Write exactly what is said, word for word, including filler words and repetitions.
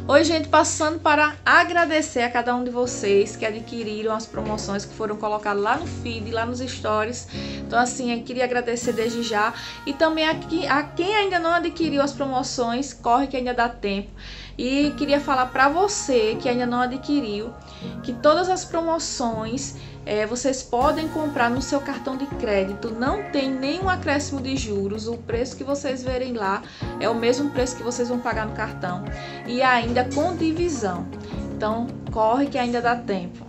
Oi, gente, passando para agradecer a cada um de vocês que adquiriram as promoções que foram colocadas lá no feed, lá nos stories. Então, assim, eu queria agradecer desde já. E também aqui, a quem ainda não adquiriu as promoções, corre que ainda dá tempo. E queria falar para você que ainda não adquiriu, que todas as promoções é, vocês podem comprar no seu cartão de crédito. Não tem nenhum acréscimo de juros. O preço que vocês verem lá é o mesmo preço que vocês vão pagar no cartão. E ainda com divisão. Então, corre que ainda dá tempo.